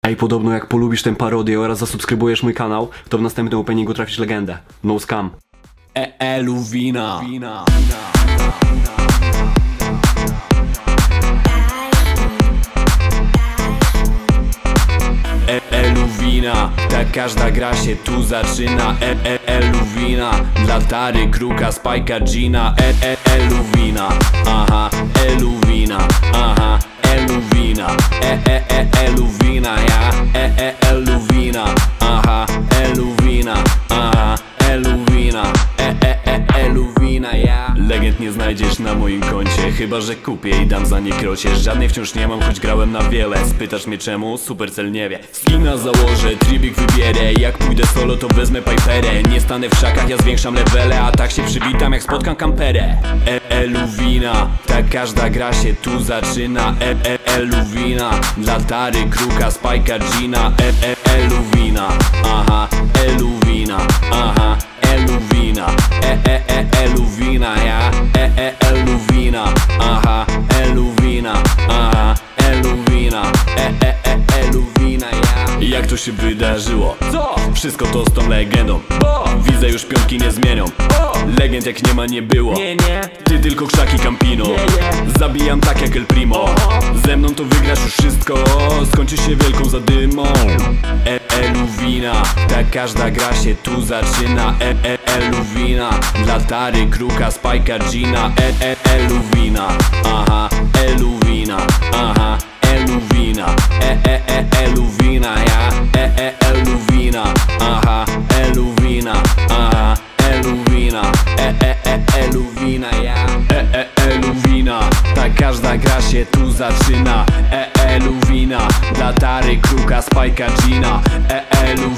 Ej, podobno jak polubisz tę parodię oraz zasubskrybujesz mój kanał, to w następnym openingu trafisz legendę. No scam. Luwina. Luwina, tak każda gra się tu zaczyna. Luwina, dla Tary, Kruka, Spajka, Gina. Luwina, aha, Luwina, aha, Luwina, Luwina, ja, Luwina, aha, Luwina, aha, Luwina, Luwina, ja. Legend nie znajdziesz na moim koncie, chyba że kupię i dam za nie krocie. Żadnej wciąż nie mam, choć grałem na wiele. Spytasz mnie czemu? Supercell nie wie. Skina założę, tribik wybierę. Jak pójdę solo, to wezmę Piperę. Nie stanę w szakach, ja zwiększam levele, a tak się przywitam, jak spotkam kamperę. Luwina, tak każda gra się tu zaczyna. Luwina, dla Tary, Kruka, Spajka, Gina. Luwina, aha, Luwina, aha, Luwina, Luwina, ja, Luwina, aha, Luwina, aha, Luwina, Luwina, ja. Jak to się wydarzyło? Co? Wszystko to z tą legendą, bo widzę już piątki nie zmienią. Legend jak nie ma nie było. Nie. Ty tylko krzaki Campino. Zabijam tak jak El Primo. Ze mną to wygrasz już wszystko. Skończy się wielką zadymą. Luwina, tak każda gra się tu zaczyna. Luwina, dla Tary, Kruka, Spajka, Gina. Luwina, aha, Luwina, aha, Luwina, Luwina, ja, Luwina, aha, Luwina, aha, Luwina, Luwina, ja. Luwina, tak każda gra się tu zaczyna. Luwina, dla Tary, Kruka, Spajka, Gina. Luwina.